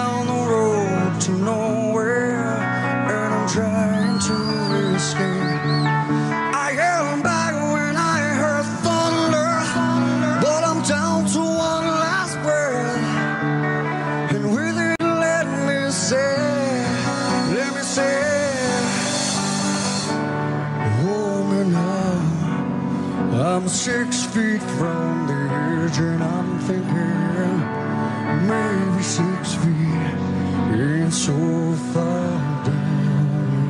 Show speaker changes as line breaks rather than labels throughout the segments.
down the road to nowhere, and I'm trying to escape. I held back when I heard thunder, but I'm down to one last breath, and with it let me say, hold me now. I'm 6 feet from the edge, and I'm thinking maybe 6 feet ain't so far down.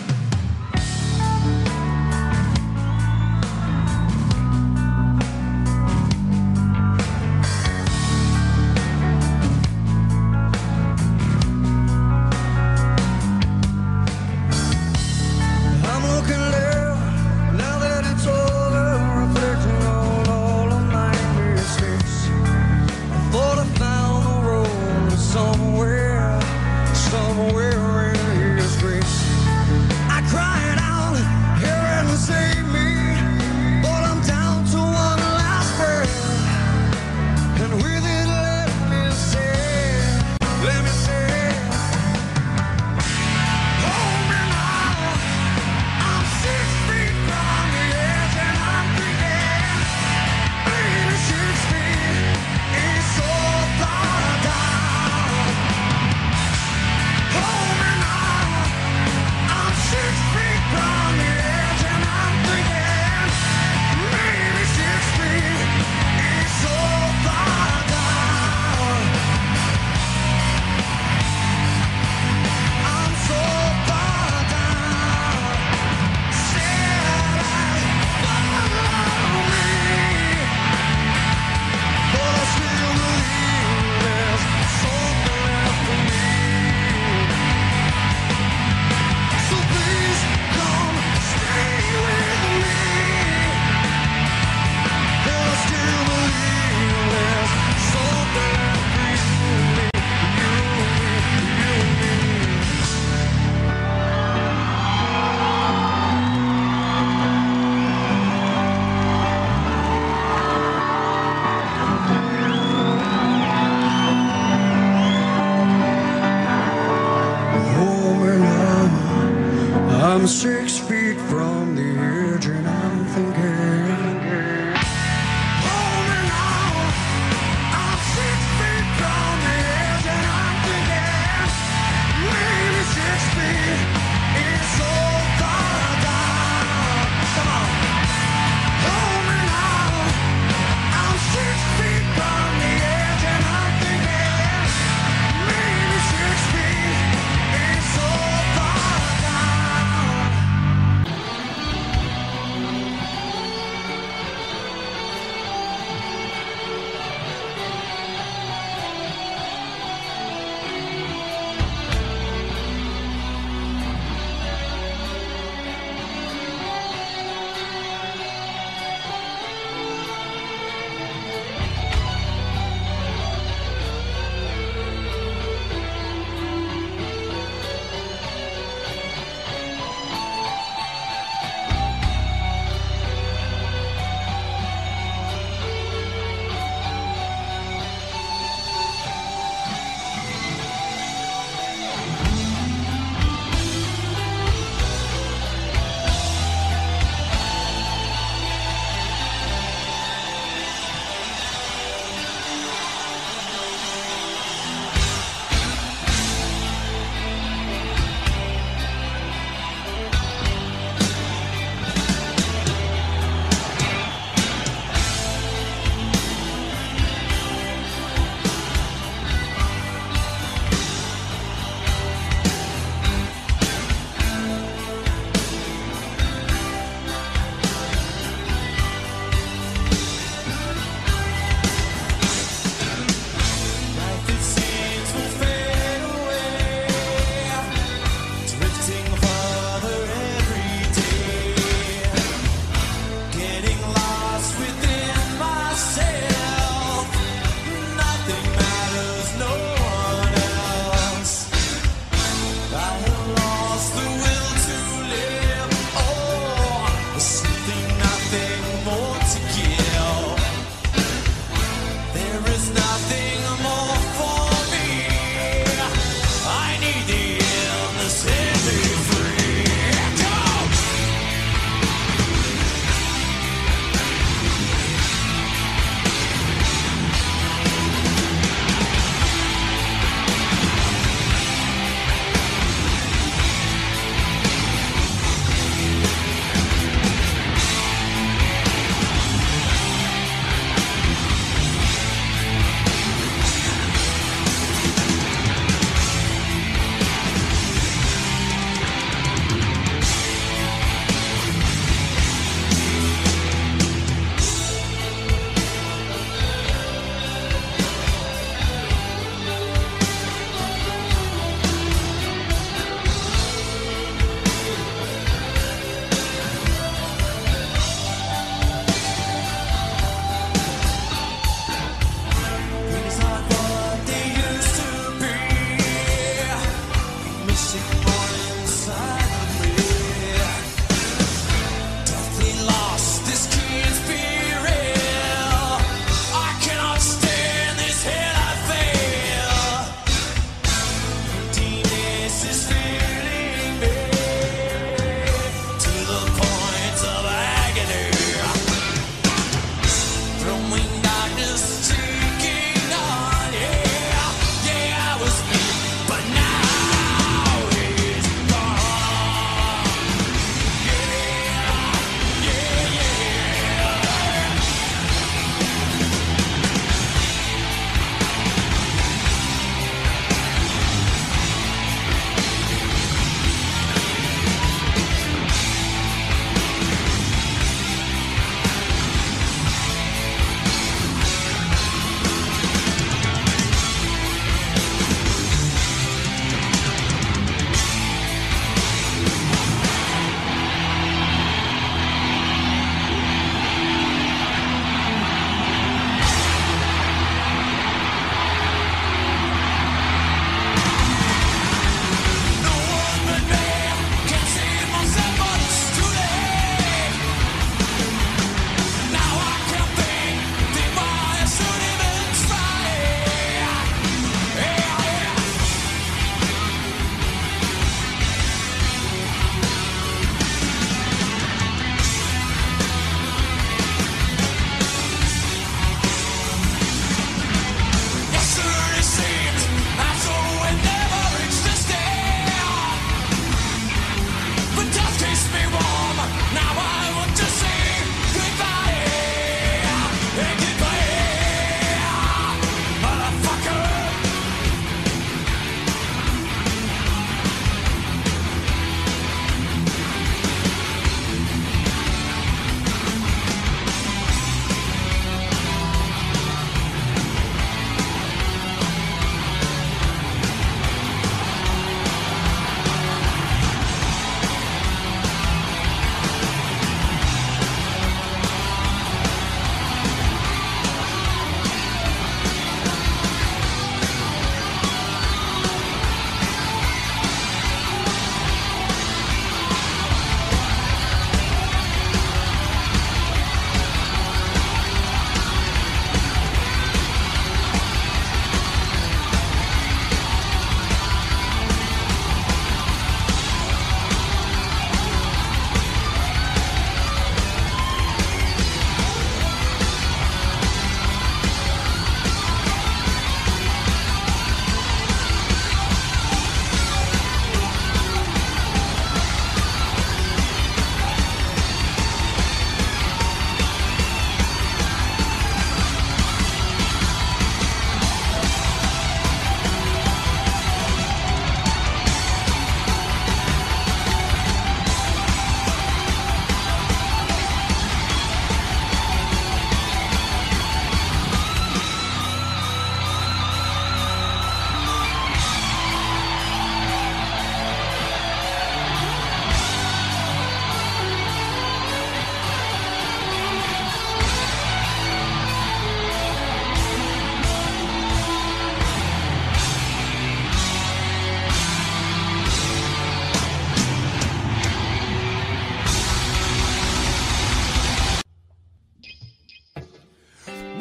I'm looking left, now that it's over, reflecting on all of my mistakes. I thought I found the road somewhere in His grace. I cried out, hear and save me, but I'm down to one last breath, and with it let me say, hold me now. I'm 6 feet from the edge, and I'm thinking maybe 6 feet is so far down. Hold me now. I'm 6 feet from the edge, and I'm thinking maybe 6 feet is so far down. I'm so far down. Said follow me, but I still believe there's something left for me. So please come stay with me, but I still believe there's something left for you and me. Hold me now. I'm 6 feet from the edge, and I'm thinking. Hold me now. I'm 6 feet from the edge, and I'm thinking maybe 6 feet is so far down. Come on. Hold me now. I'm 6 feet from the edge, and I'm thinking maybe 6 feet is so far down.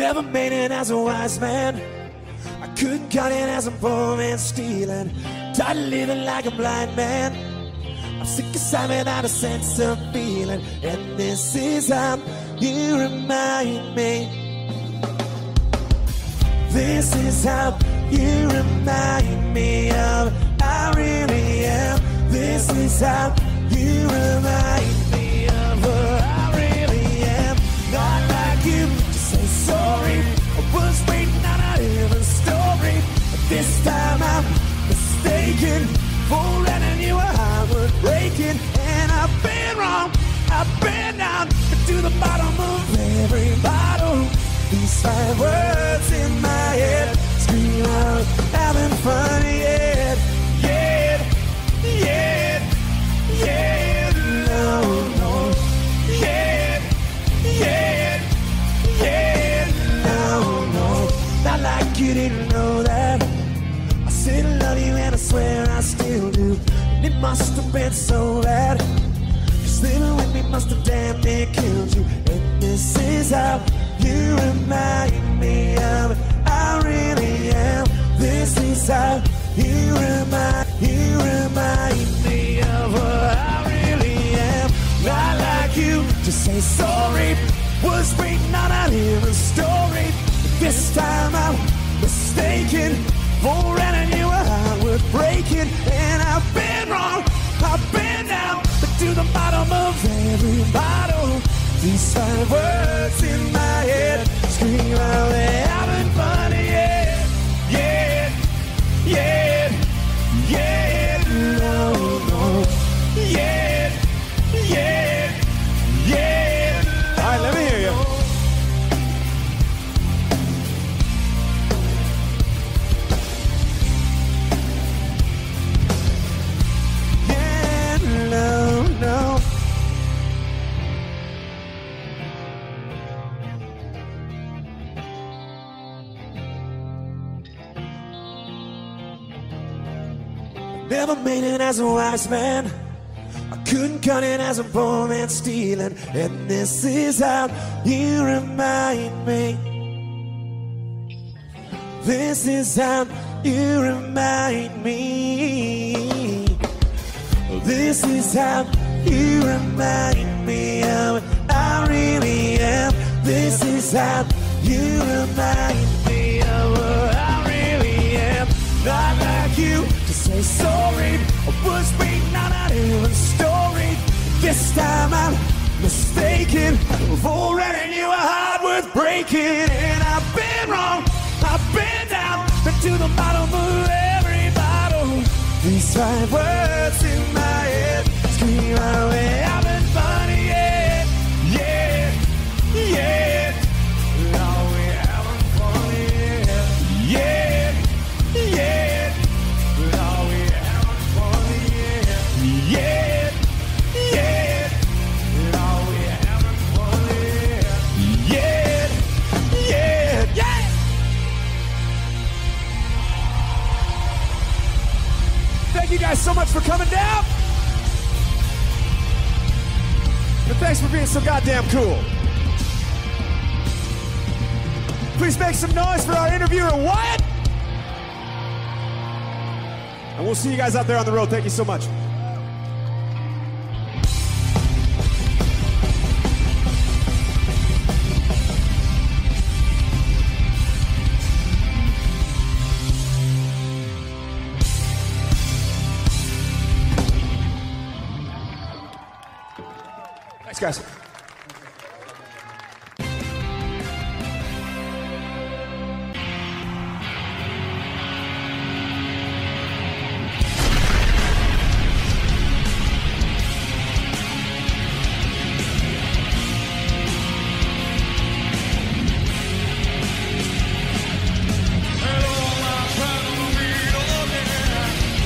Never made it as a wise man. I couldn't cut it as a poor man stealing. Tired of living like a blind man. I'm sick aside without a sense of feeling. And this is how you remind me. This is how you remind me of I really am. This is how you remind me of who I really am. Not like you to say sorry. I was waiting on a different story. But this time I'm mistaken for letting you a heart worth breaking. And I've been wrong, I've been down to the bottom of every bottle. These 5 words in my head scream out, having fun yet, yet, yet, yet, no, no, yet, yet, yet, no, no. Not like you didn't know that. I said I love you and I swear I still do. And it must have been so bad, 'cause living with me must have damn near killed you. And this is how you remind me of I really am. This is how you remind me of who I really am. Not like you to say sorry. Was waiting on a different story. But this time I'm mistaken for letting you a heart worth breaking. And I've been wrong, I've been down, but to the bottom of every bottle. These 5 words in my head scream out, they're having fun, yeah, yeah, yeah, yeah, no, no, yeah, yeah, yeah. All right, let me hear you. Yeah, no, no. Never made it as a wise man. I couldn't cut it as a poor man stealing. And this is how you remind me. This is how you remind me. This is how you remind me of I really am. This is how you remind me of who I really am. Not like you to say sorry. I was waiting on a different story. This time I'm mistaken for letting you a heart worth breaking. And I've been wrong, I've been down to the bottom of every bottle. These 5 words in my head scream out, we're having fun, yeah, yeah, yeah. Oh, we're having fun, yeah, yeah, yeah. Oh, we're having fun, yeah, yeah, yeah. Oh, we're having fun, yeah, yeah, yeah, yeah. Thank you guys so much for coming down. And thanks for being so goddamn cool. Please make some noise for our interviewer, Wyatt. And we'll see you guys out there on the road. Thank you so much. Thanks, guys.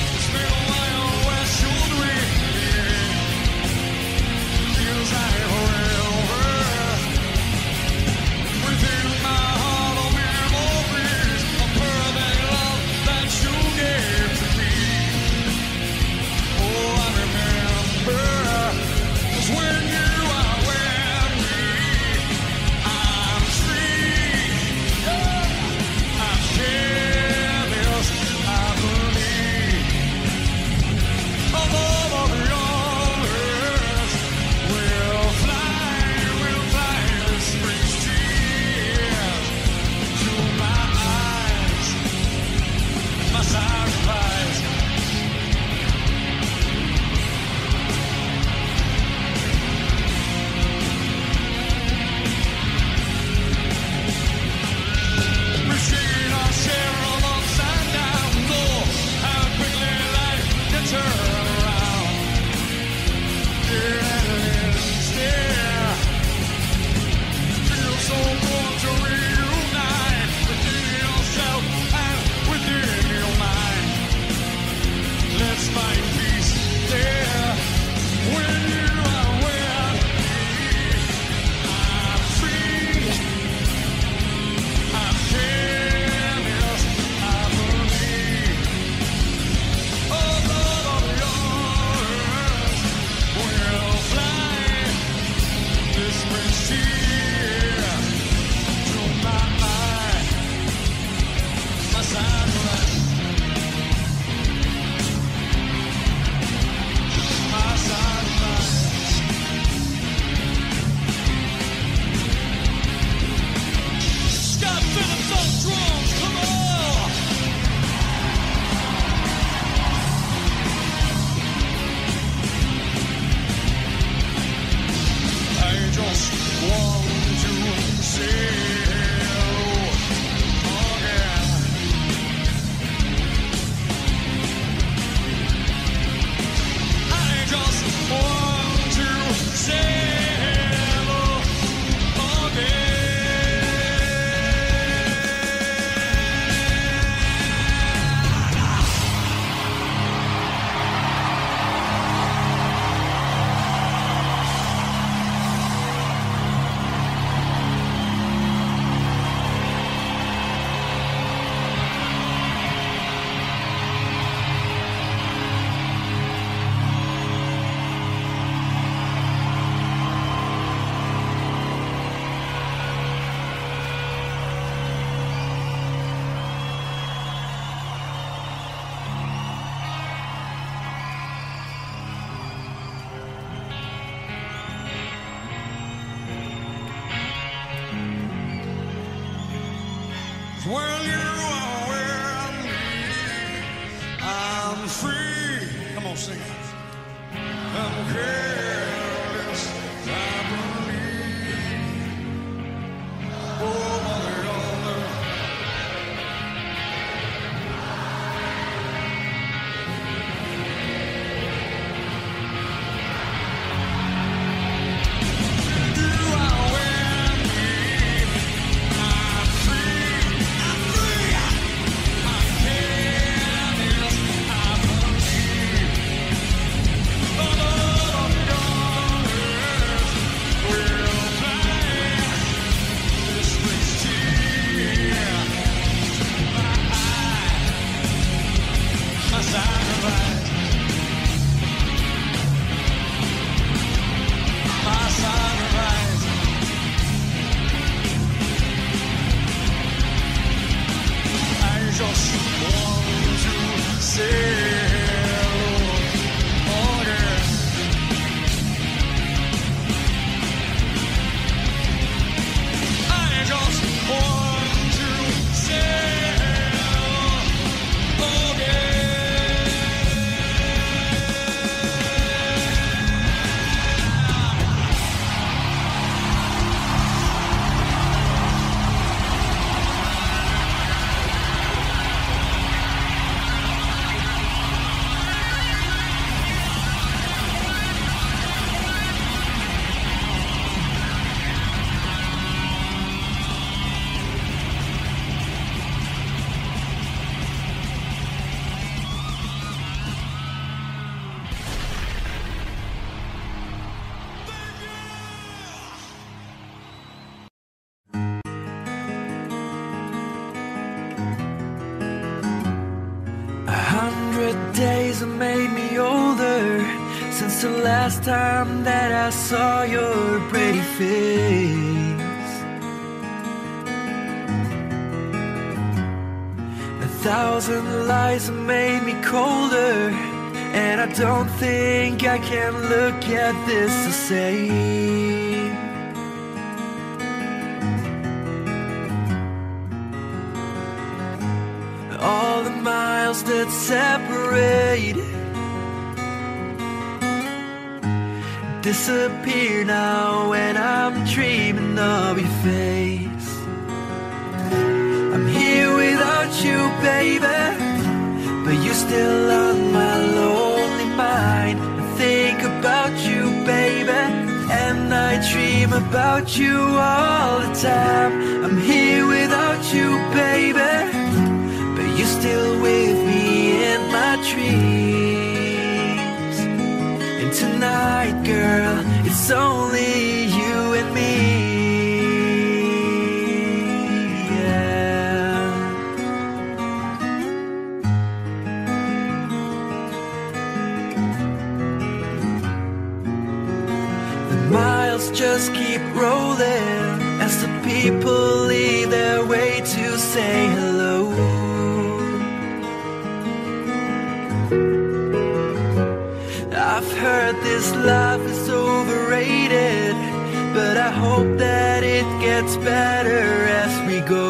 I
Well, you are where I'm leading. I'm free. Come on, sing it. I'm careless. I believe. Oh, mother, mother.
Days have made me older since the last time that I saw your pretty face. 1,000 lies have made me colder, and I don't think I can look at this the same. All the miles that separate disappear now when I'm dreaming of your face. I'm here without you, baby, but you're still on my lonely mind. I think about you, baby, and I dream about you all the time. I'm here without you, baby, you're still with me in my dreams. And tonight, girl, it's only you and me. Yeah. The miles just keep rolling as the people leave their way to say hello. I've heard this life is overrated, but I hope that it gets better as we go.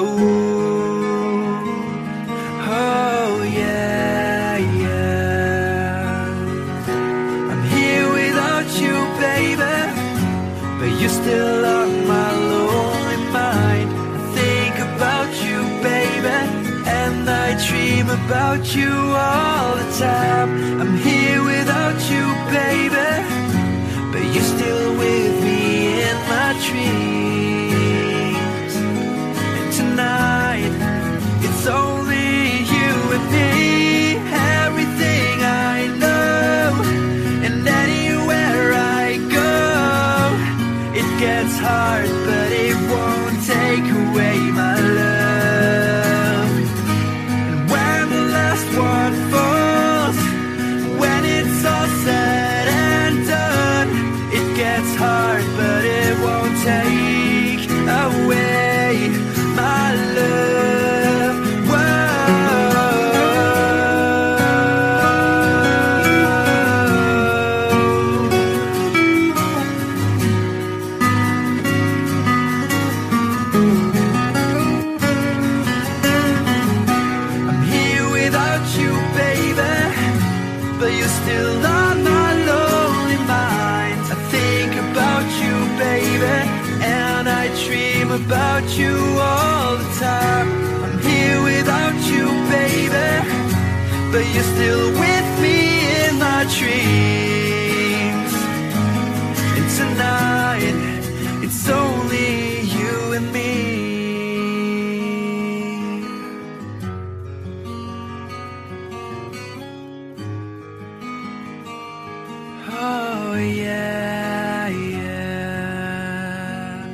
Oh yeah, yeah. I'm here without you, baby, but you're still on my lonely mind. I think about you, baby, and I dream about you all the time. I'm here without you, baby, but you're still with me in my dreams. And tonight, it's only you and me. Everything I know, and anywhere I go, it gets hard, but it won't take away my love. And when the last one falls, but you're still on my lonely mind. I think about you, baby, and I dream about you all the time. I'm here without you, baby, but you're still with me in my dreams. And tonight, it's only you and me. Oh yeah, yeah.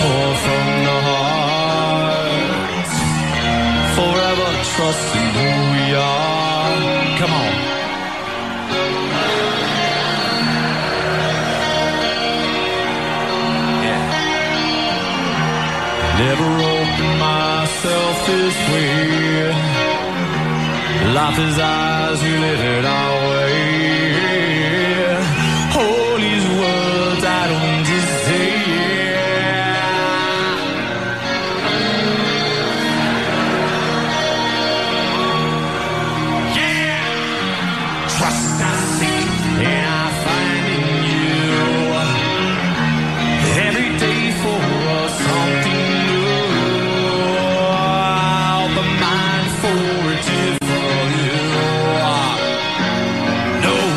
pour from the heart, forever trusting who we are. Come on. Yeah. Never opened myself this way. Life is ours, we live it our way. All these words I don't just say. Yeah, trust I seek and I find in you. Every day for us something new. I'll be mindful to. No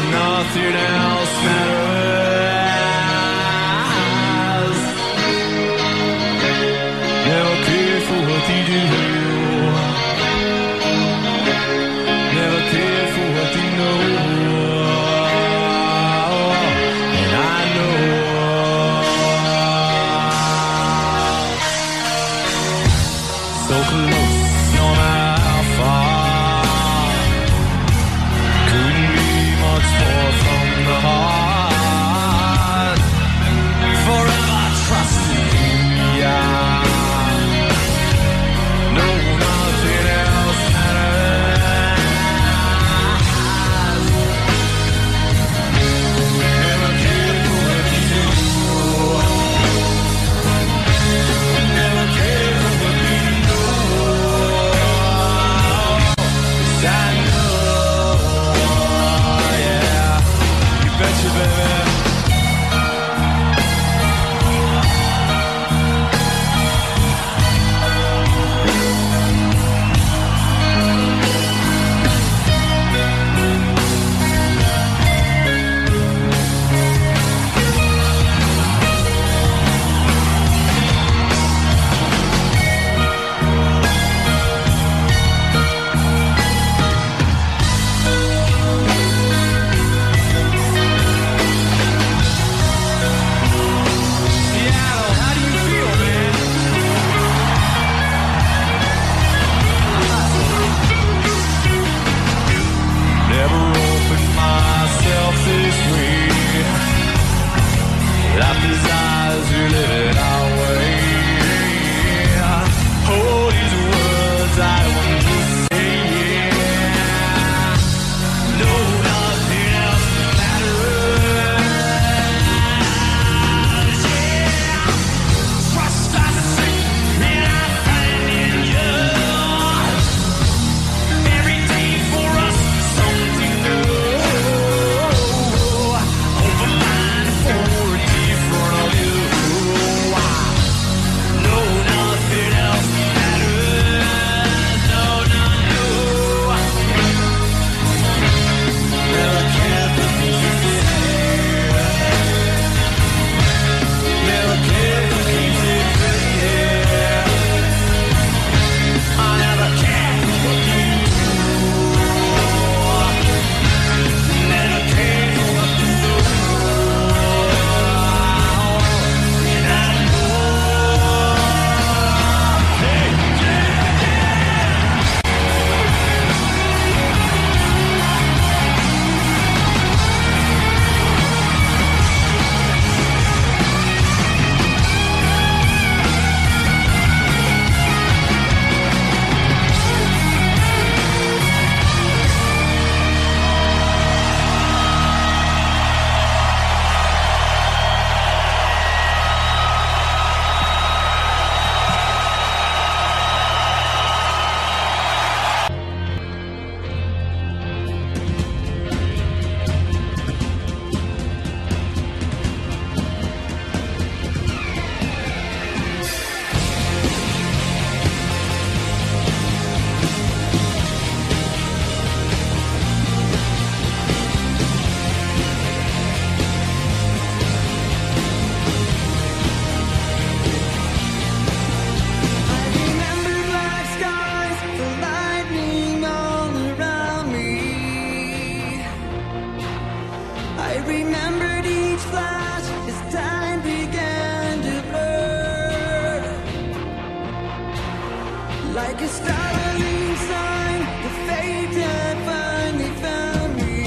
startling sign, the fate had finally found me.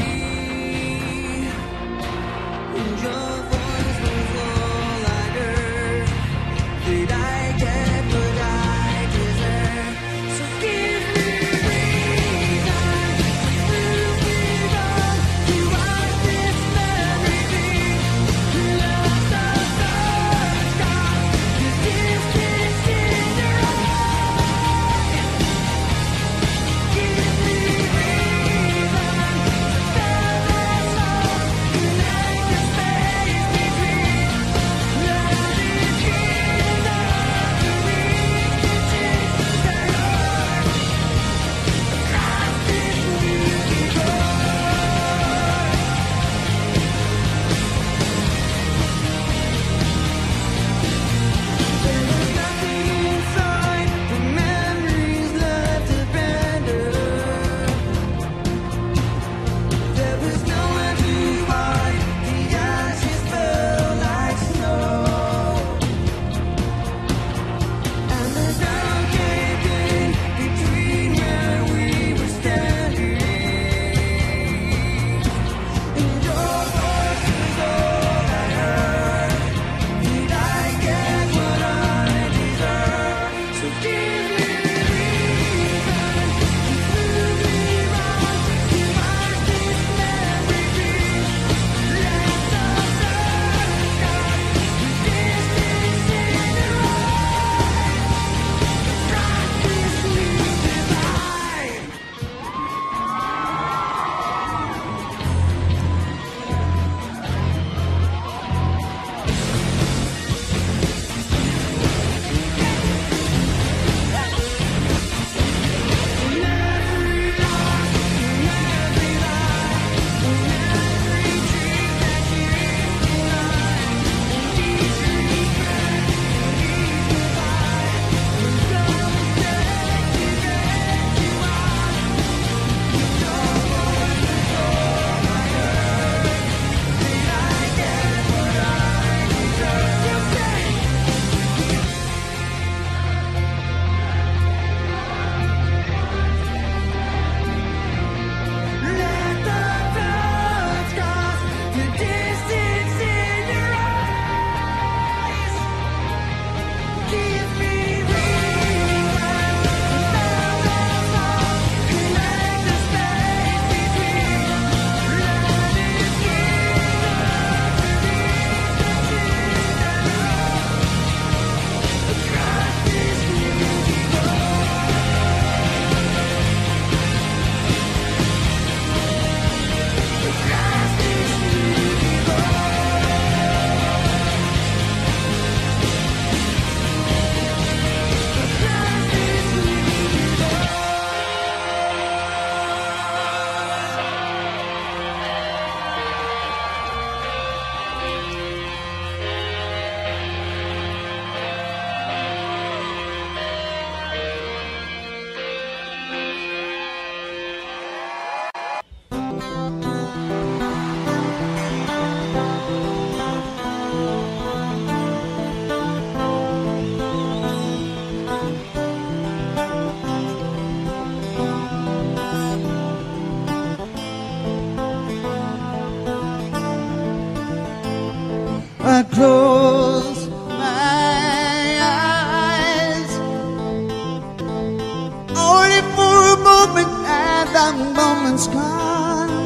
And your voice was all I heard. Did I get what I deserve? So give me reason to move on, to watch this memory be. Let the sun stop the distance in your eyes. Give me reason to stand as long, connect the space between. Let it be enough to reach the distance that yours across this music board. There was nothing inside, the memories left abandoned. There was nowhere to hide, the ashes fell like snow. And the ground caved in between where we were standing. And your voice was all I heard. Did I get what I deserve? So give me reason to prove me wrong, to watch this memory be. Let the sun stop the distance in your eyes across this new divide. Let the thoughts cross the distance in your eyes. Give me reason to stand as long, connect the space between. Let it be enough to reach the distance across this music board. Across this music board. Across this music I close my eyes only for a moment, and that moment's gone.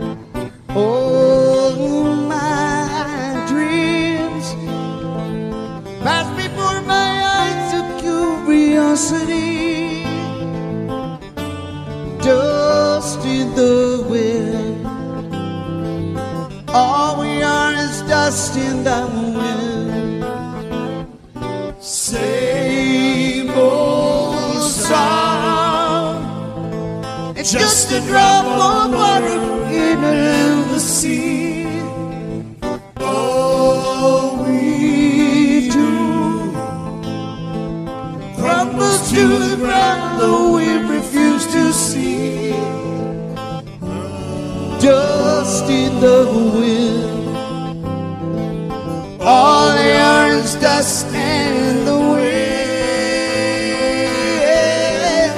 All my dreams pass before my eyes of curiosity, dust in the wind. All we are is dust in the wind. Same old song. It's just a drop of water in a river sea. All we do crumbles to the ground, though we refuse to see. Dust in the wind. All they are is dust in the wind.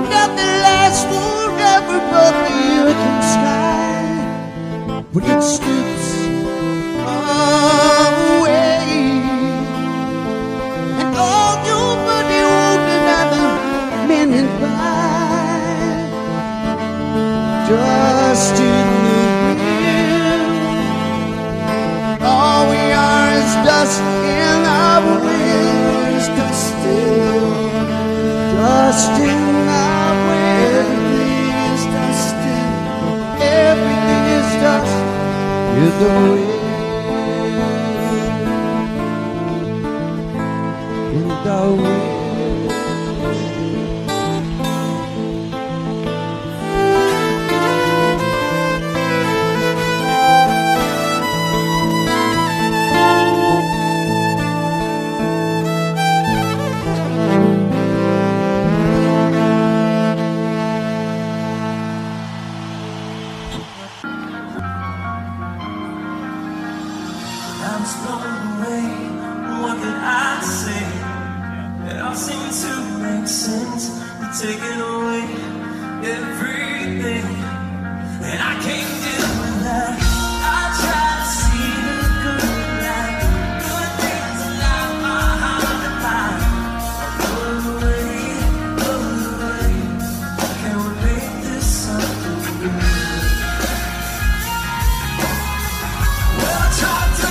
nothing lasts forever but the earth and sky. When it slips away, and all your body hold another minute by, just in the wind. All we are is dust in our wind, dust in our wind. Everything is dust in the wind. In the wind.
I'm blown away. What can I say? It all seems to make sense. You're taking away everything, and I can't deal with that. I try to see the good light, good things like my heart and mind. Pull away, pull away. Can we make this something good? Well, I tried to.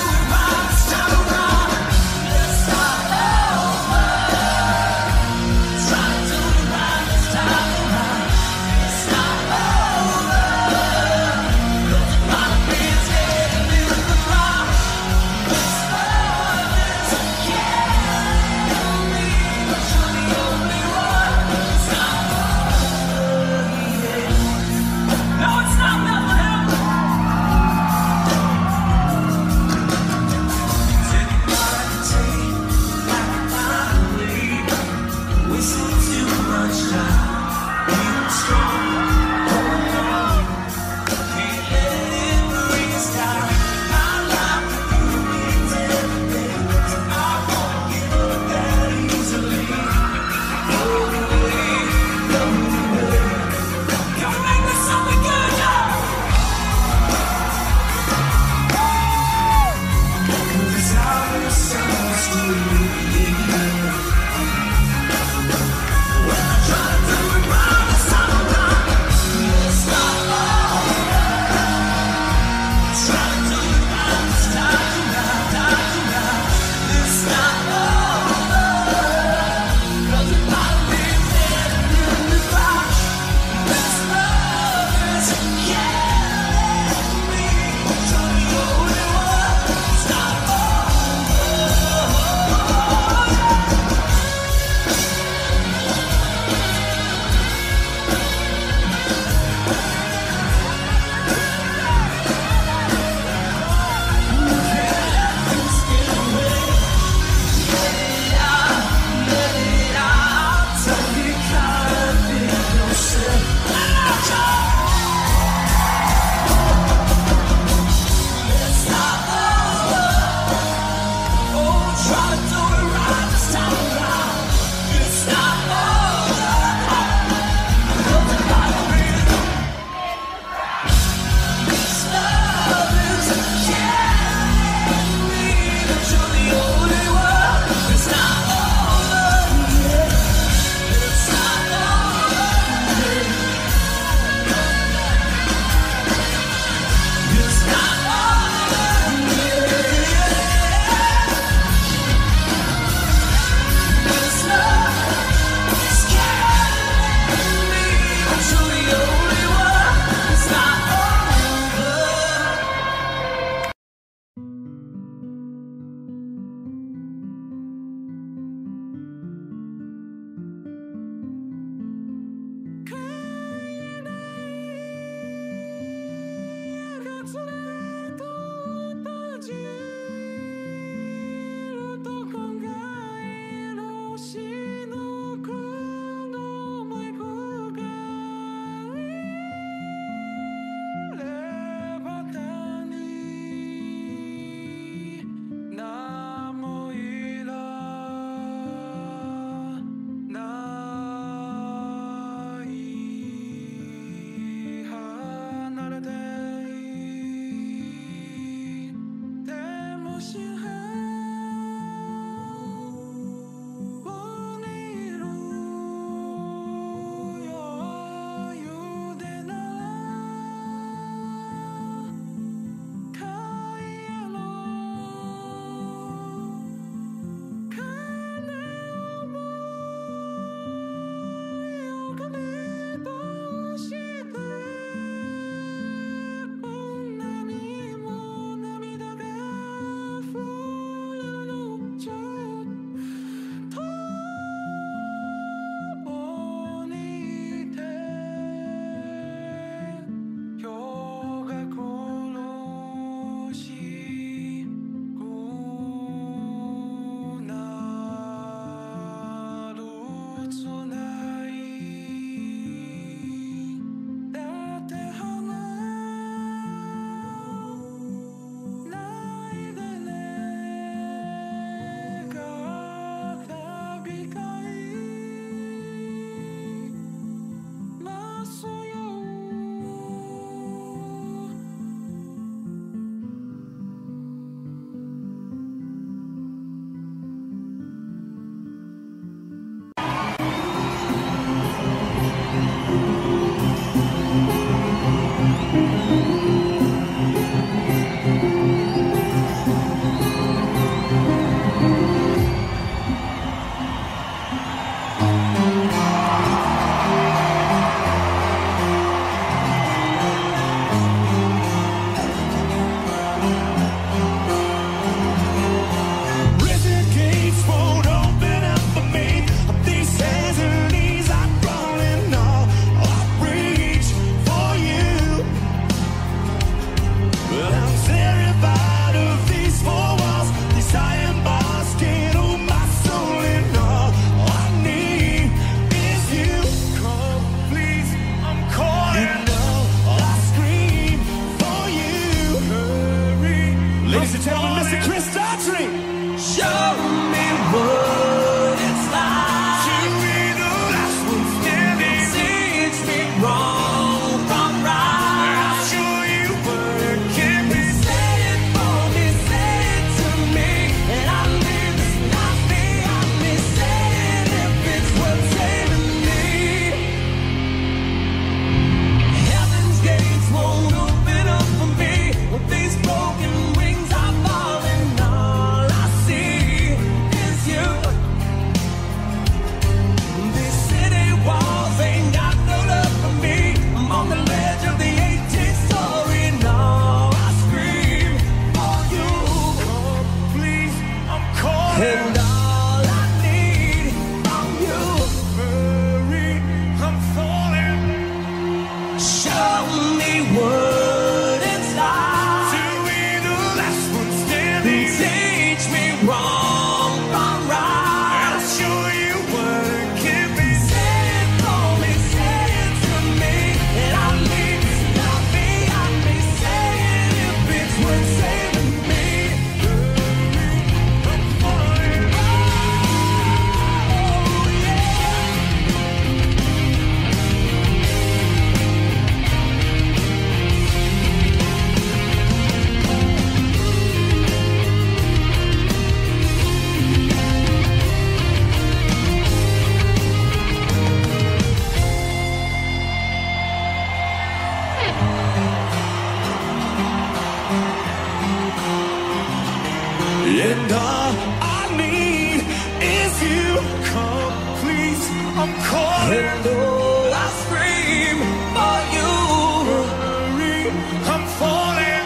and all I need is you. Come, please, I'm calling. And oh, I scream for you. Hurry, I'm falling.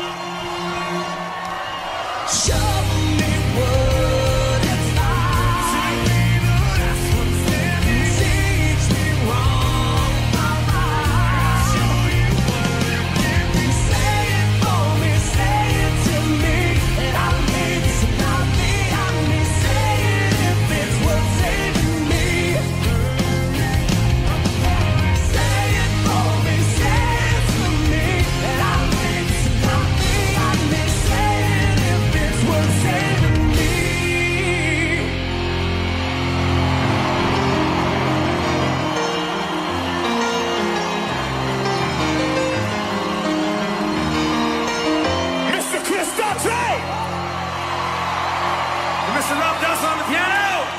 Show me what it's like. See me the last one standing. Teach me wrong. I'll show you what it can be. Say it for me, say it to me. And I need somebody, I need say it if it's worth saving me. Say it for me, say it to me. And I need somebody, I need say it if it's worth saving me. Mr. Chris Daughtry! And Mr. Love Dust on the piano!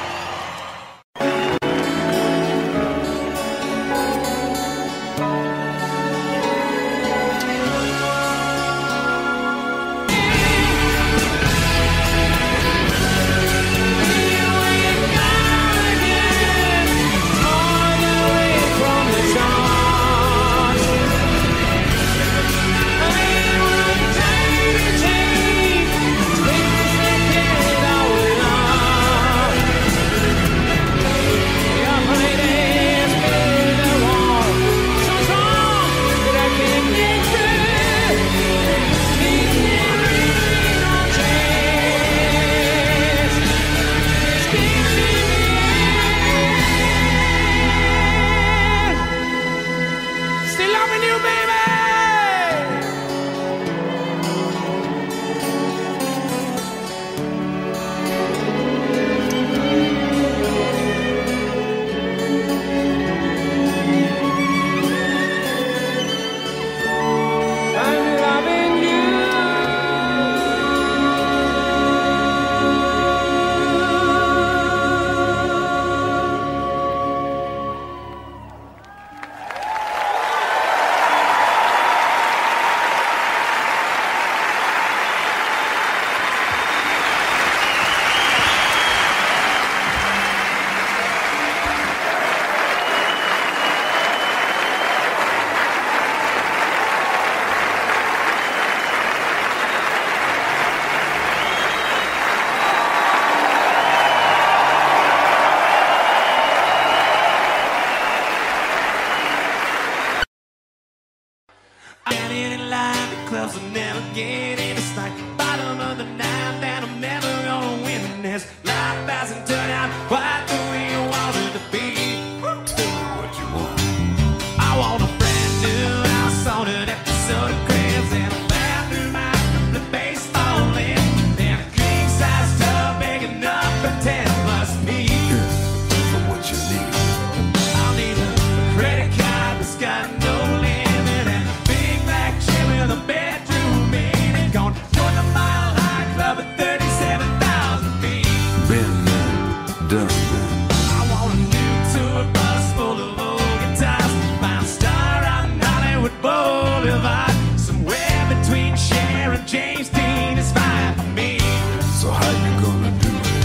Still loving you, baby! I'm loving Standing in line, the clubs will never get in. It's like bottom of the ninth, and I'm never gonna win this. Life hasn't turned out quite the way you wanted to be. Tell me what you want. I want a brand new house on an episode of Cribs, and a bathroom I can play baseball in, and a king size tub big enough for 10 plus me.
For what you need.
I'll need a credit card that's got no limit, and a big black chair with a bedroom in it. Gonna join the Mile High Club at 37,000 feet.
Been there, done that.
I want a new tour bus full of old guitars. Find a star on Hollywood Boulevard. Somewhere between Cher and James Dean is fine for me.
So how you gonna do it?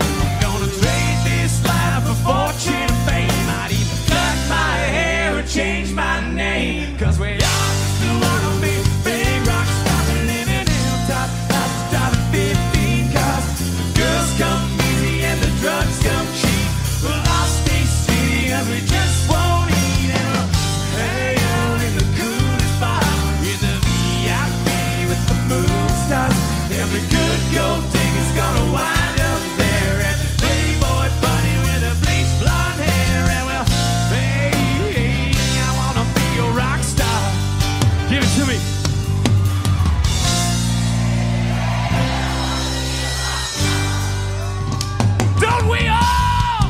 Gonna trade this life for fortune and fame. I'd even cut my hair or change my name. Cause we all still wanna be big rock stars and living hilltop houses, driving 15 cars. The girls come easy and the drugs come cheap. We'll all stay skinny cause we just won't eat. And we'll hang out in the coolest bar, in the VIP with the moon stars. Every good gold digger's gonna wind up there. And Playboy bunny with a bleached blonde hair. And well, hey, I wanna be a rock star. Give it to me. Don't we all?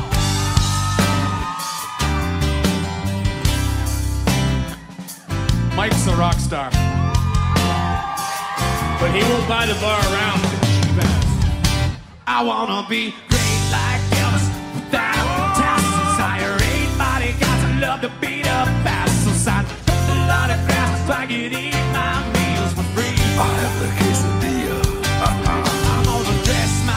Mike's a rock star, but he won't buy the bar around with the cheap ass. I wanna be great like Elvis without the tassels. Hire 8 bodyguards and love to beat up assholes. Sign a lot of grass so I can eat my meals for free.
I have the quesadilla.
I'm gonna dress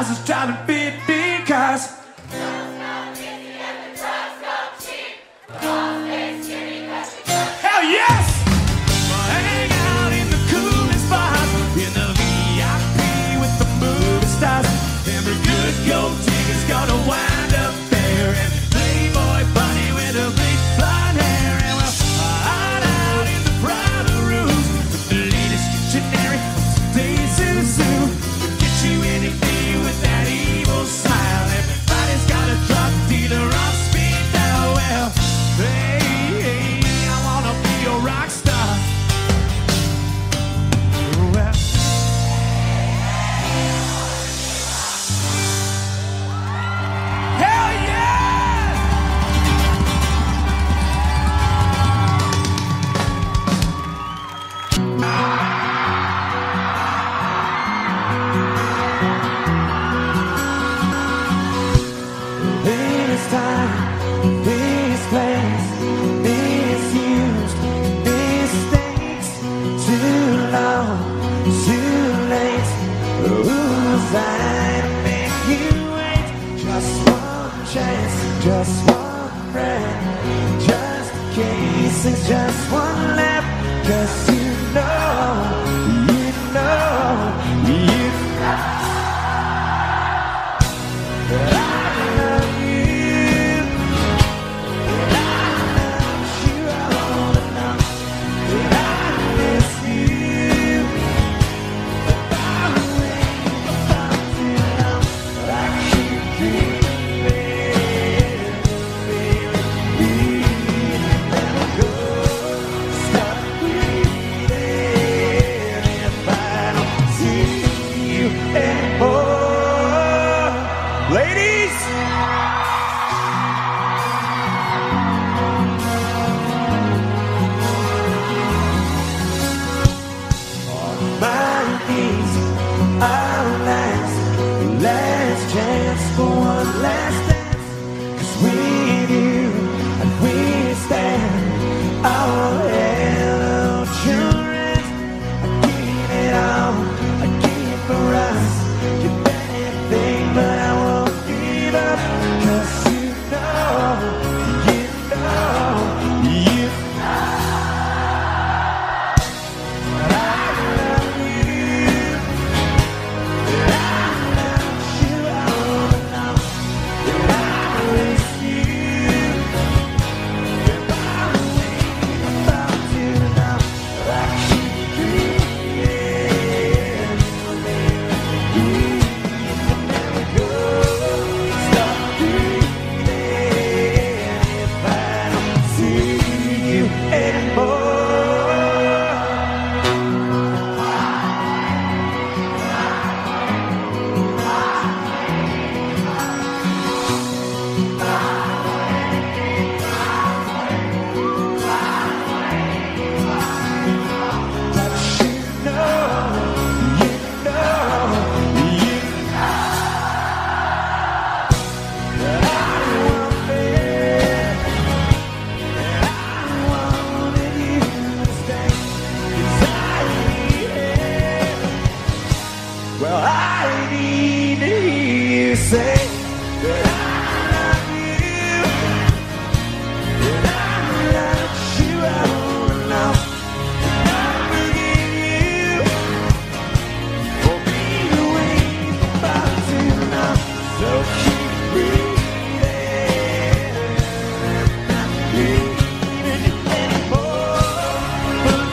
sizes trying to fit because hell yes! Hang out in the coolest bars, in the VIP with the movie stars. Every good gold digger's gonna wind up there, and Playboy bunny with a big blonde hair. And we'll hide out in the private rooms with the latest dictionary from today's in the zoo. We'll get you anything with that evil smile. Everybody's got a drug dealer on speed dial. Well, hey, I wanna be a rock star. Well, hell yeah! This time, this place, misused, mistakes, too long, too late. Who's I to make you wait? Just one chance, just one breath, just in case there's just one left. 'Cause you know, you know, you know that I love you. That I love you all enough. That I miss you. If I wait for too long, I keep dreaming, never go, stop breathing if I don't see you anymore. Ladies! My knees, our last chance for one last dance. 'Cause with you and we stand our hello children. I give it all, I give for us. Give anything, but I won't give up. 'Cause you know, you know, you know that I love you. That I love you all enough. That I miss you. If I wait about too long, I keep dreaming. Never go, stop breathing if I don't see you anymore. But you know, you know, you that I want it, that I wanted you to stay. 'Cause I need it. Well, I need to hear you say that I love you, that I love you all enough. I forgive you for being away about too long. So keep breathing, not breathing anymore, but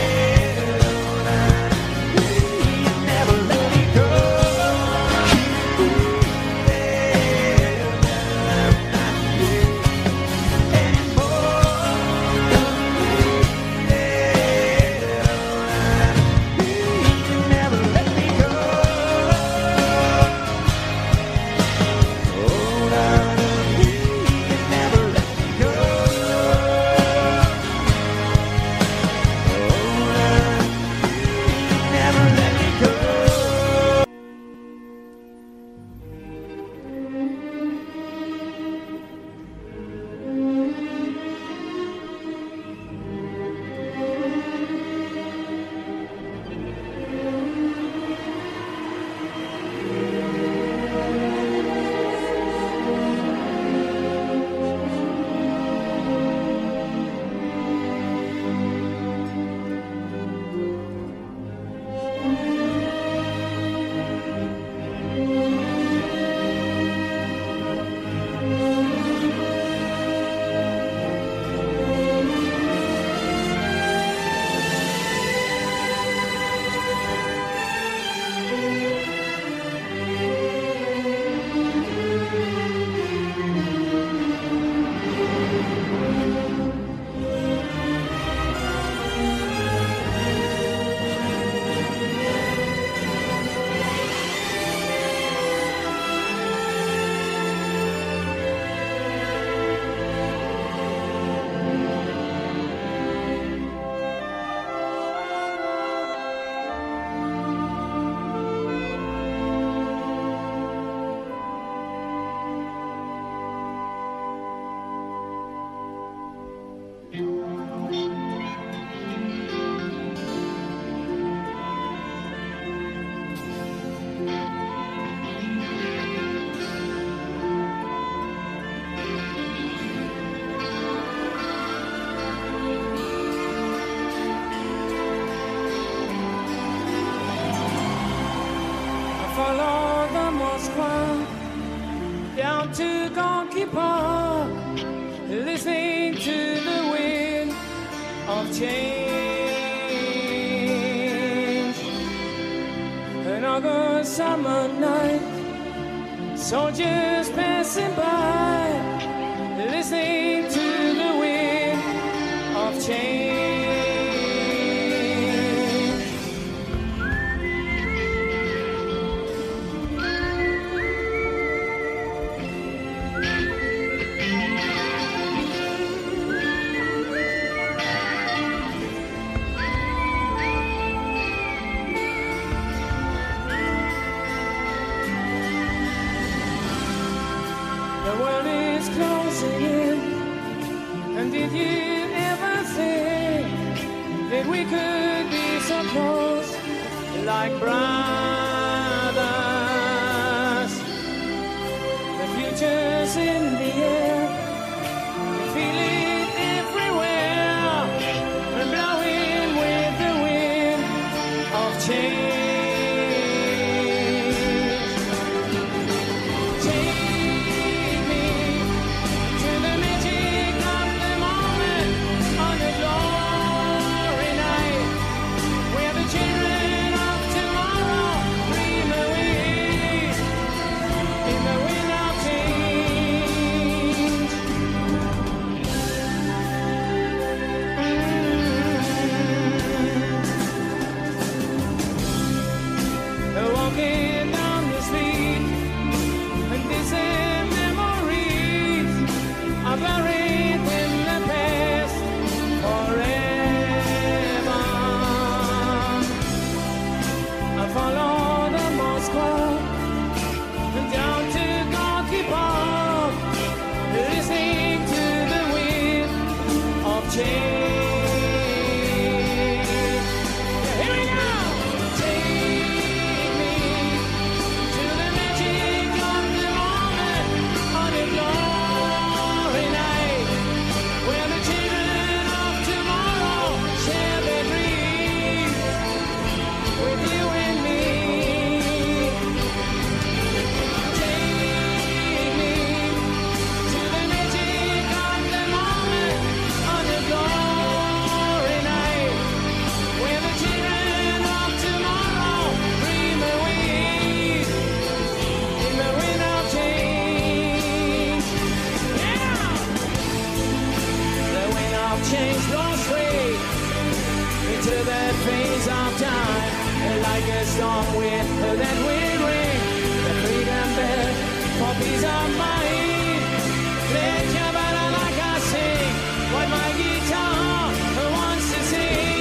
breathing. Never let it go. Keep Moscow down to Gonky Park, listening to the wind of change. Another summer night, soldiers passing by, listening to the wind of change. The world is closing in, and did you ever think that we could be so close, like brothers? The future's in the air, you feel it everywhere, and blowing with the wind of change. Walking down the street, and these memories are buried in the past forever. I follow the Moscow down to Gorky Park, listening to the wind of change. Change goes straight into that phase of time, like a storm wind that will bring the freedom bell for peace of mind. Let your body like I sing what my guitar wants to sing.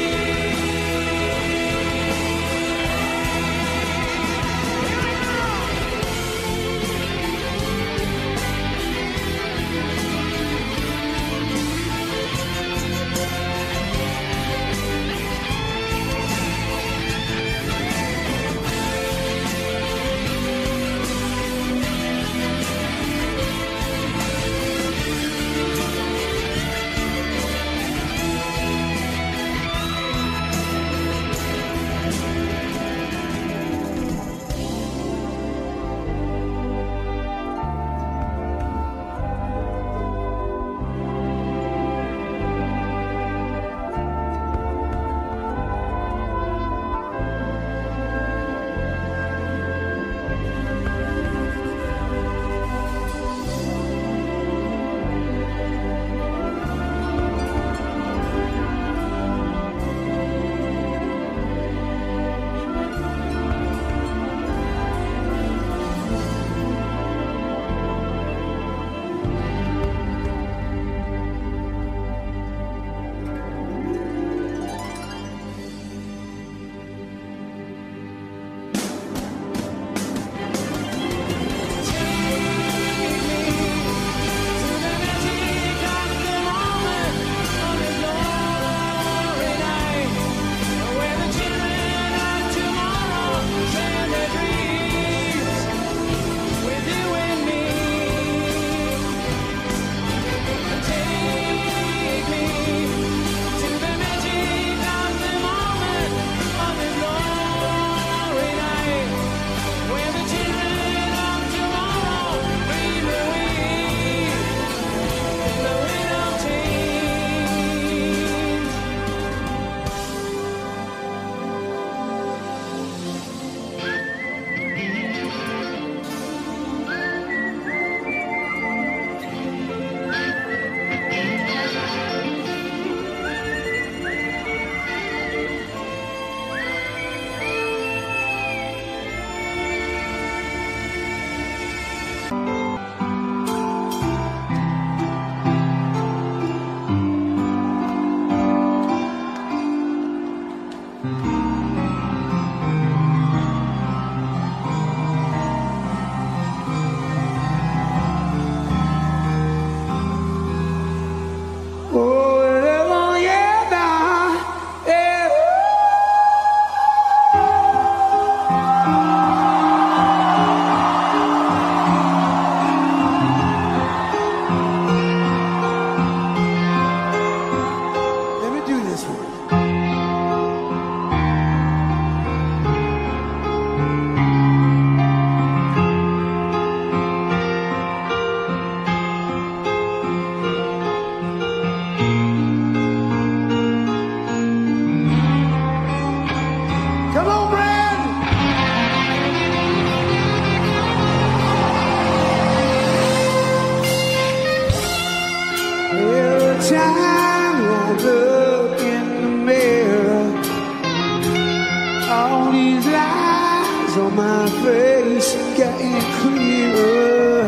all these lines on my face getting clearer.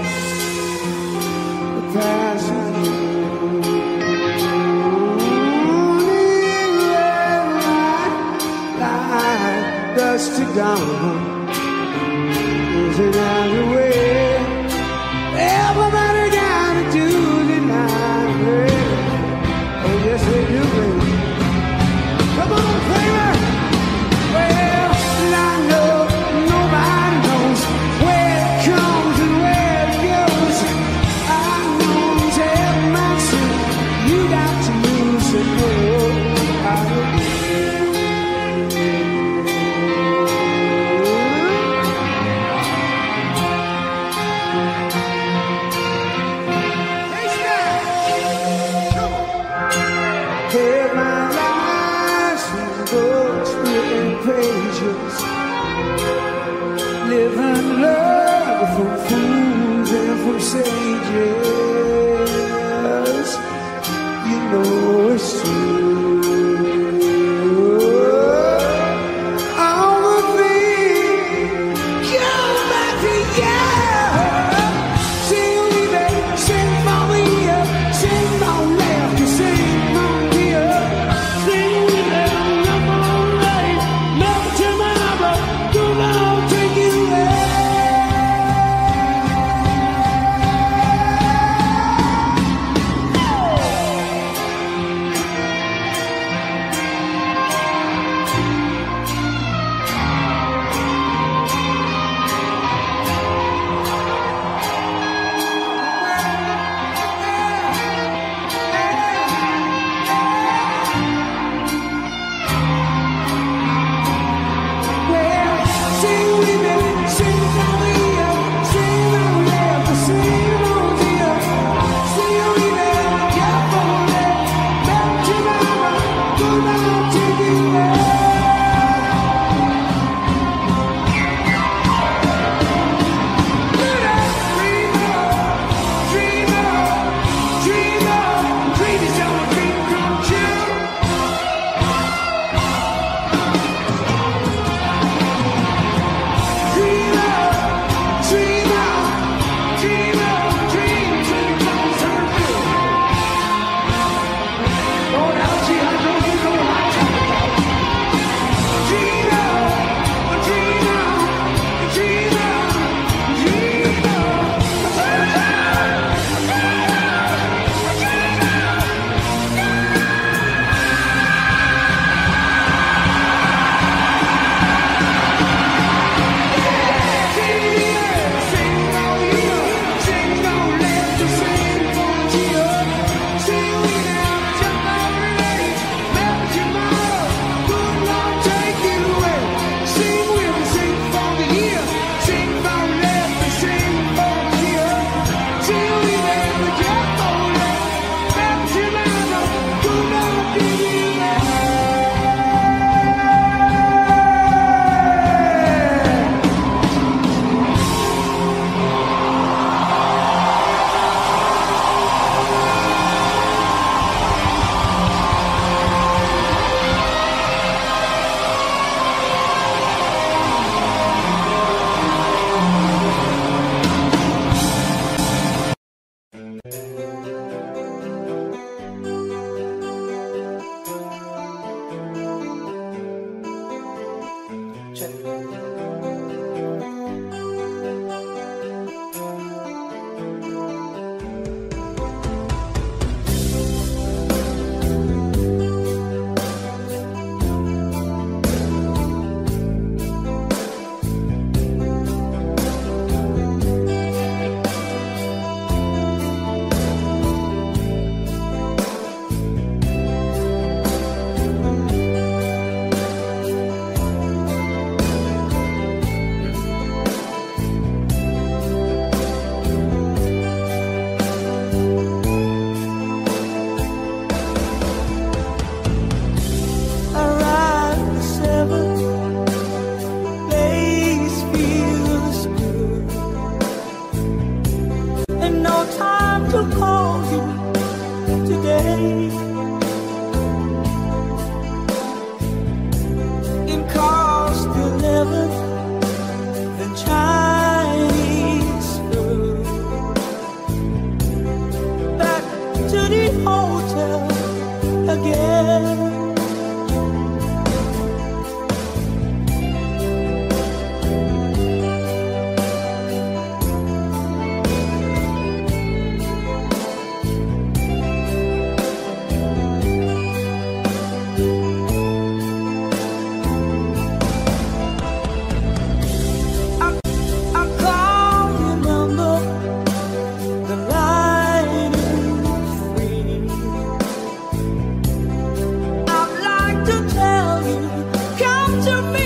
The past dust to dawn isn't out the way. Everybody gotta do tonight. Oh yes they do, baby. Come on, Kramer. Well, I know nobody knows where it comes and where it goes. I know tell myself you got to lose it. Living love from fools and from sages. You know it's true. All the things come back to you. Sing with me, sing for me, sing on left, sing on here. Sing with me, never late, never tomorrow. Do not take it away.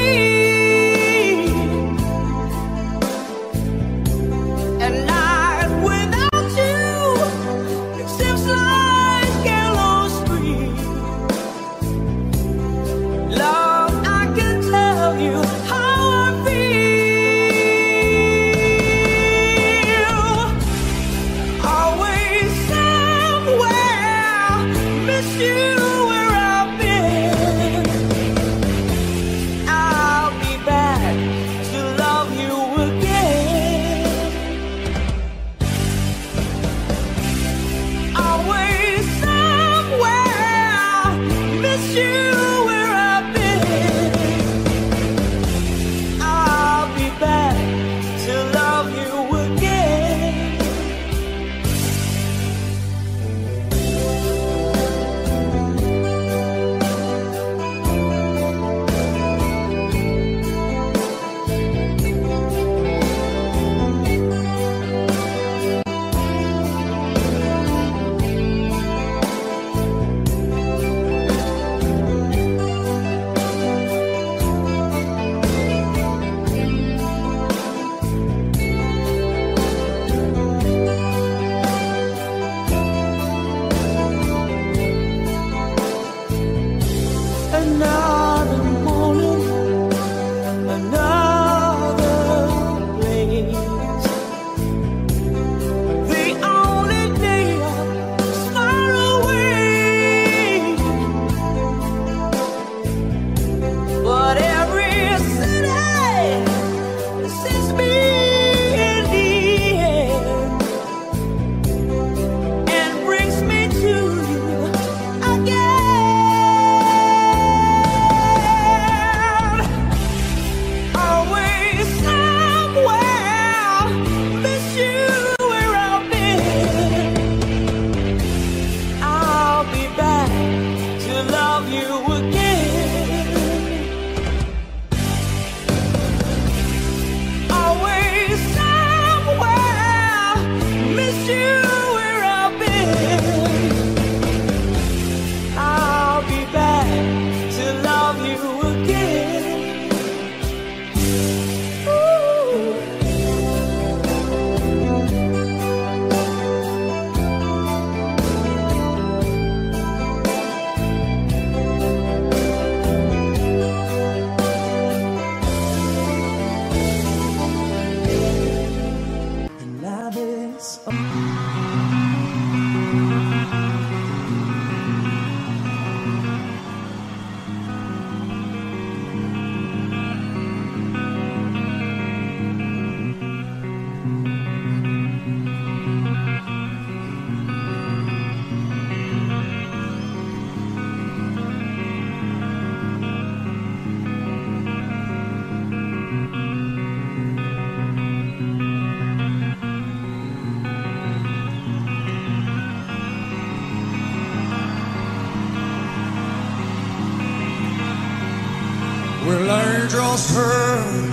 Well, I just heard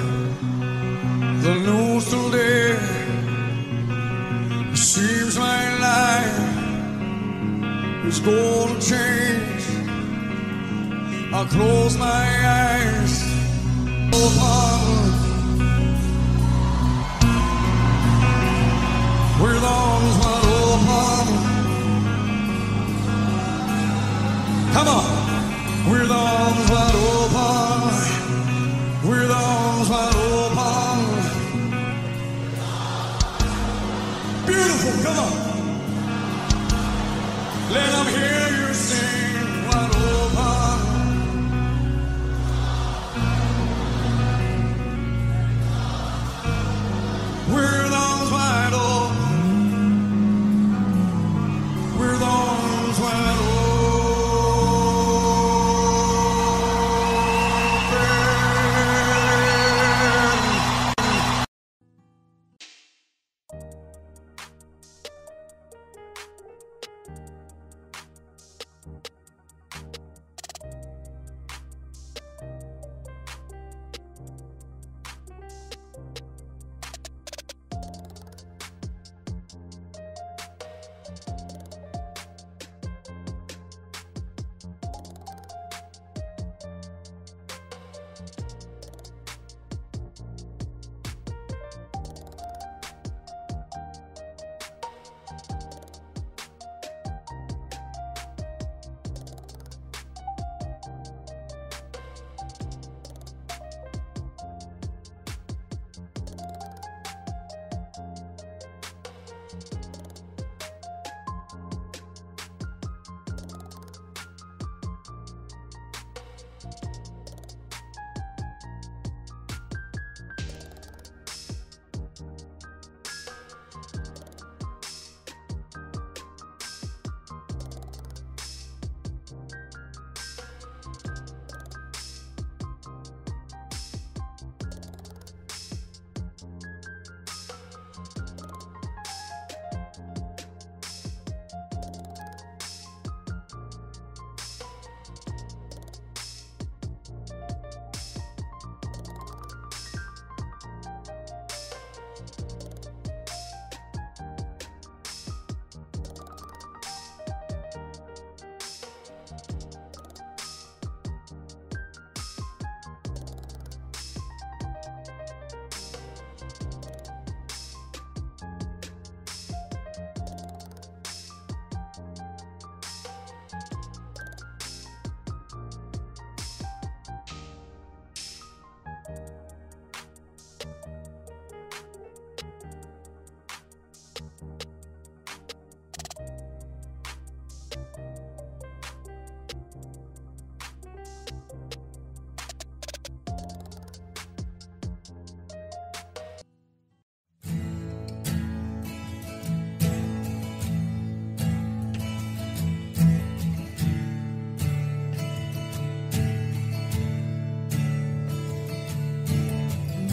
the news today. It seems my life is gonna change. I close my eyes, open, with arms wide open. Come on, with arms wide open, with arms wide open. Beautiful, come on. Let them hear you sing wide open. With arms wide open, with arms wide open.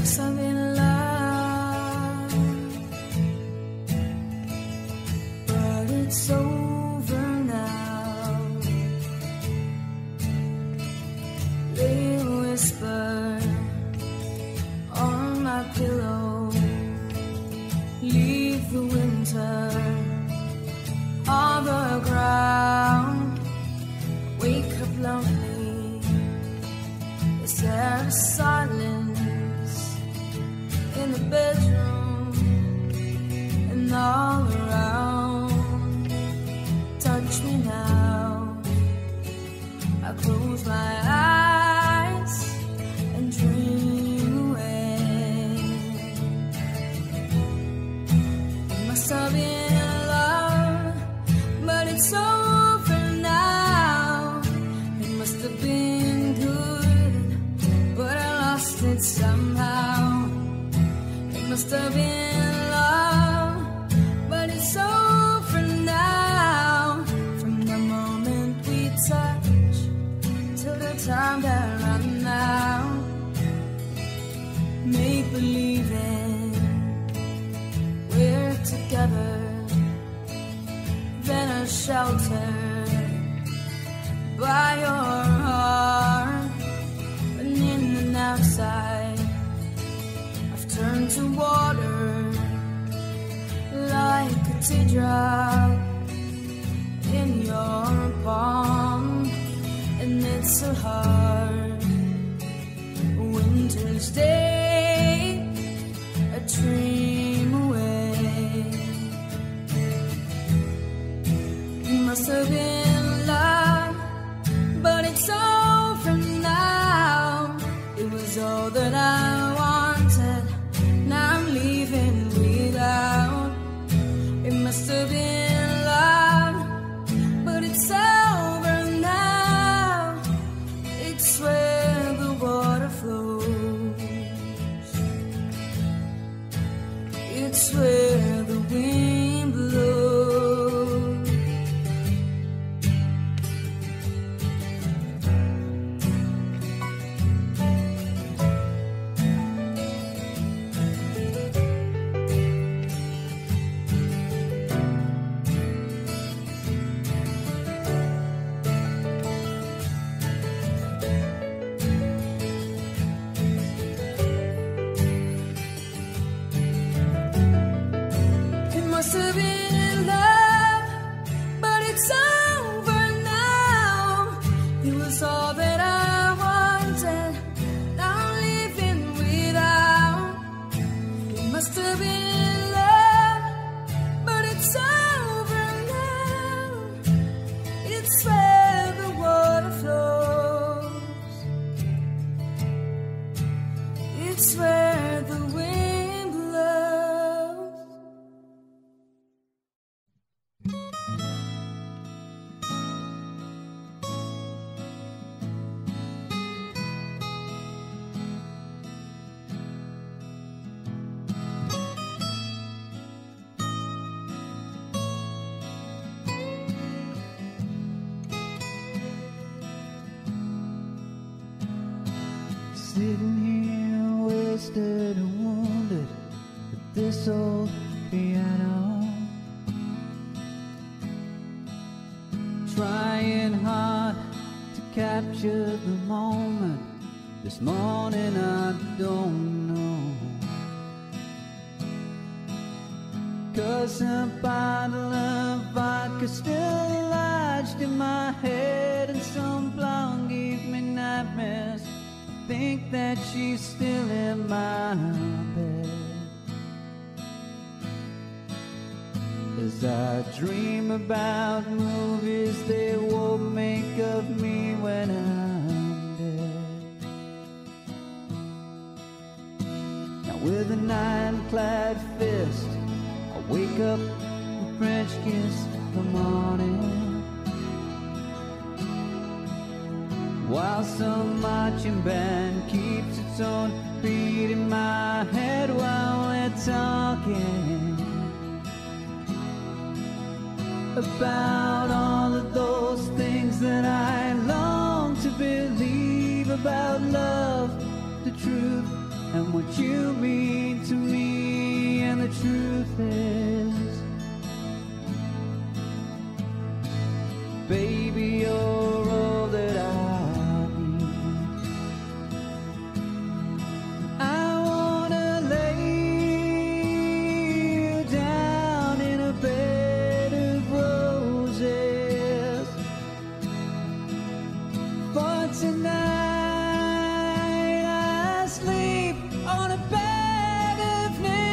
must have been love, but it's over now. They whisper on my pillow, leave the winter on the ground. Wake up lonely. Is there a silence in the bedroom and all around? Touch me now. I close my eyes and dream away. It must have been love, but it's over now. It must have been good, but I lost it somehow. It must have been love, but it's over now. From the moment we touch till the time that runs out. Make believing we're together, then a shelter by your heart. But in and outside, I've turned to water like a teardrop in your palm. And it's so hard, winter's day, a dream away. It must have been love, but it's over now. It was all that I wanted, now I'm leaving without. It must have been love, but it's over now. It's where the water flows, it's where the wind blows. Must have been love, but it's over now. It was all that I wanted, now I'm living without. It must have been love, but it's over now. It's where the water flows, it's where the wind blows.
Sitting here wasted and wounded at this old piano, trying hard to capture the moment. This morning I don't know, 'cause a bottle of vodka still lodged in my head, and some blonde gave me nightmares. Think that she's still in my bed as I dream about movies they won't make of me when I'm dead. Now with an ironclad fist I wake up and French kiss the morning, while some marching band keeps its own beat in my head while we're talking about all of those things that I long to believe about love, the truth, and what you mean to me. And the truth is, baby, you're all that I need. I wanna lay you down in a bed of roses for tonight. I sleep on a bed of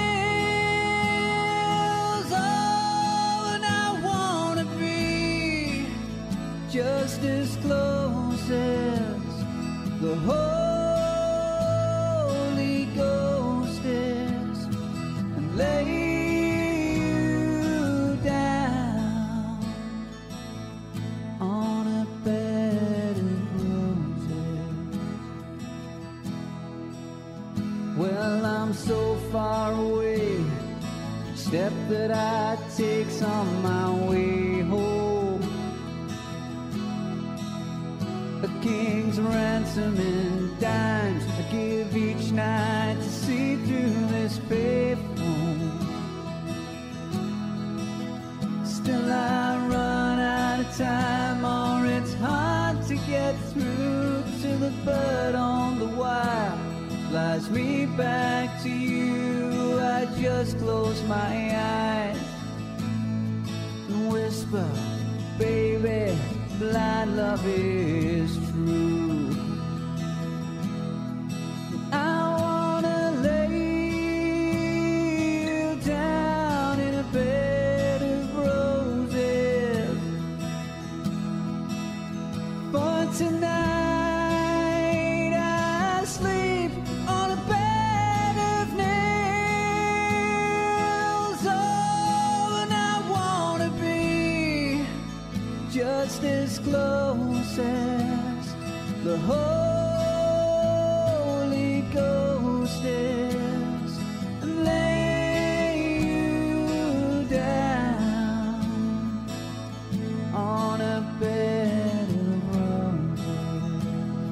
nails. Oh, and I wanna be just as close as the Holy Ghost is, and lay you down on a bed of roses. Well, I'm so far away, step that I take's on my way home. A king's ransom in dimes I give each night to see through this payphone. Still I run out of time, or it's hard to get through to the bird on the wire. Flies me back to you. I just close my eyes and whisper, baby, blind love is true. I wanna lay you down in a bed of roses for tonight. I sleep on a bed of nails. Oh, and I wanna be just as close as the Holy Ghost is, and lay you down on a bed of roses.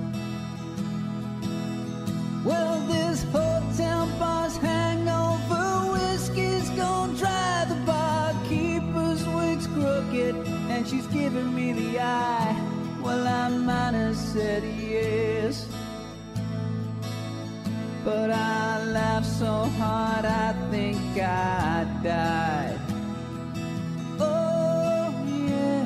Well, this hotel bar's hangover whiskey's gonna dry the barkeeper's wig's crooked, and she's giving me the eye. Well, I might have said yes, but I laughed so hard I think I died. Oh, yeah.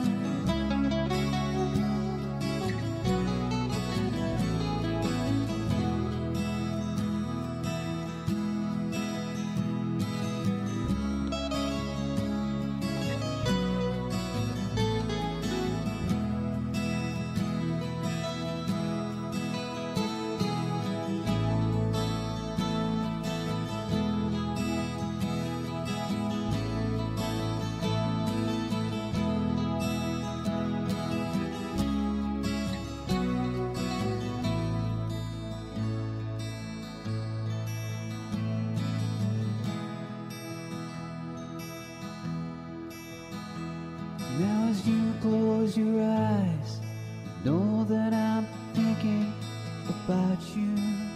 Now as you close your eyes, know that I'm thinking about you.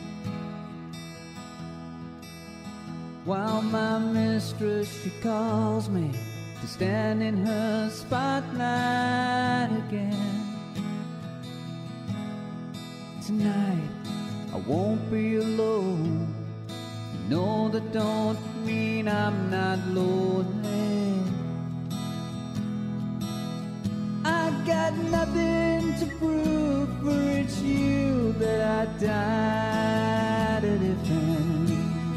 While my mistress, she calls me to stand in her spotlight again. Tonight I won't be alone. No, that don't mean I'm not lonely. I got nothing to prove, for it's you that I died to defend.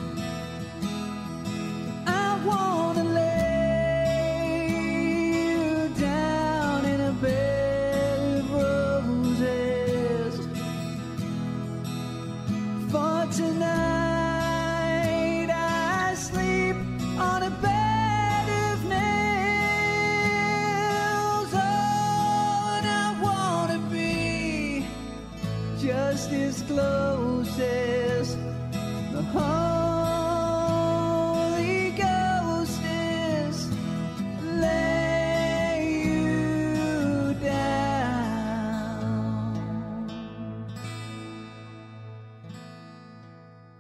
I wanna lay you down in a bed of roses for tonight. I sleep on a bed of nails. Oh, and I wanna be just as close as the Holy Ghost is. Lay you down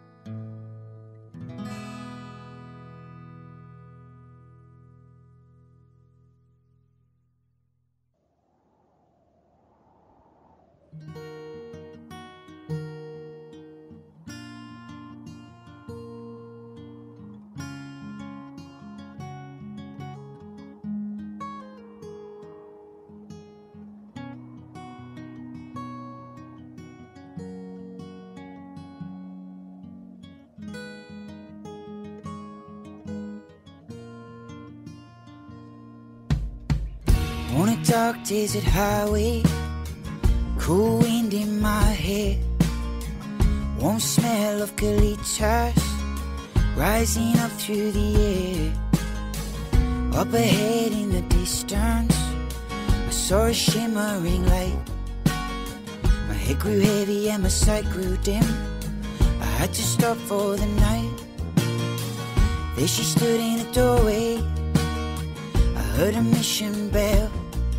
a dark desert highway, cool wind in my hair, warm smell of colitas rising up through the air. Up ahead in the distance, I saw a shimmering light. My head grew heavy and my sight grew dim. I had to stop for the night. There she stood in the doorway. I heard a mission bell,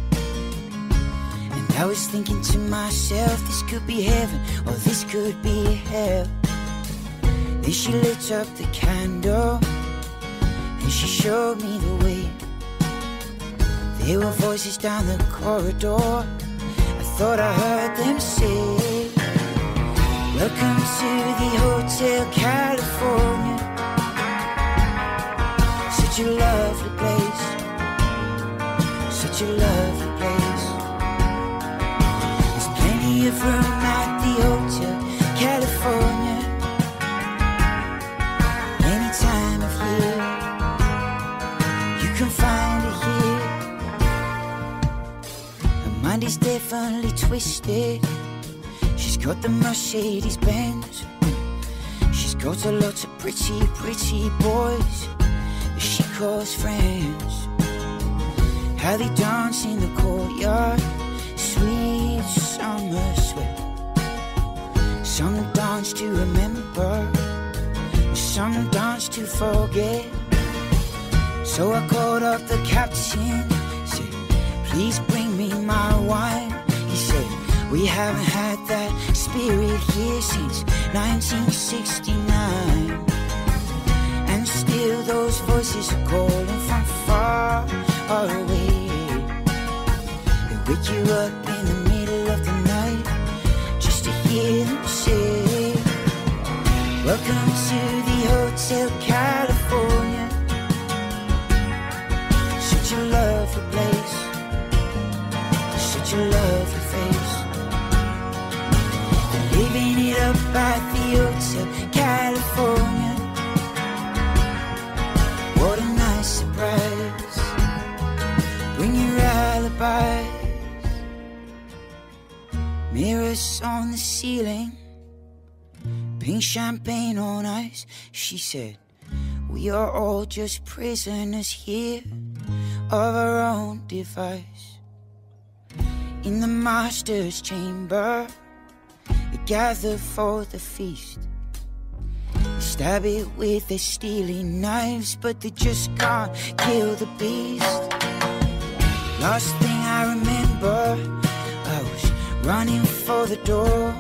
and I was thinking to myself, this could be heaven or this could be hell. Then she lit up the candle and she showed me the way. There were voices down the corridor. I thought I heard them say, welcome to the Hotel California. Such a lovely place, such a lovely place. There's plenty of room at the Hotel California, any time of year you can find it here. Her mind is definitely twisted. She's got the Mercedes Benz. She's got a lot of pretty, pretty boys that she calls friends. How they dance in the courtyard, sweet summer sweat. Some dance to remember, some dance to forget. So I called up the captain, said, please bring me my wine. He said, we haven't had that spirit here since 1969. And still those voices are calling from far away. They wake you up in the middle of the night just to hear them say, welcome to the Hotel California. Such a lovely place, such a lovely face. Living it up at the Hotel California. What a nice surprise. Bring your alibis. Mirrors on the ceiling, pink champagne on ice. She said, we are all just prisoners here of our own device. In the master's chamber, they gather for the feast. They stab it with their stealing knives, but they just can't kill the beast. Last thing I remember, I was running for the door.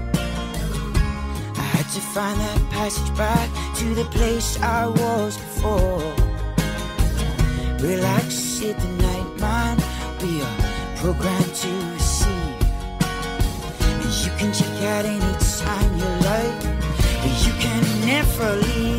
I had to find that passage back to the place I was before. Relax, sit the night, man. We are programmed to receive. And you can check out any time you like, but you can never leave.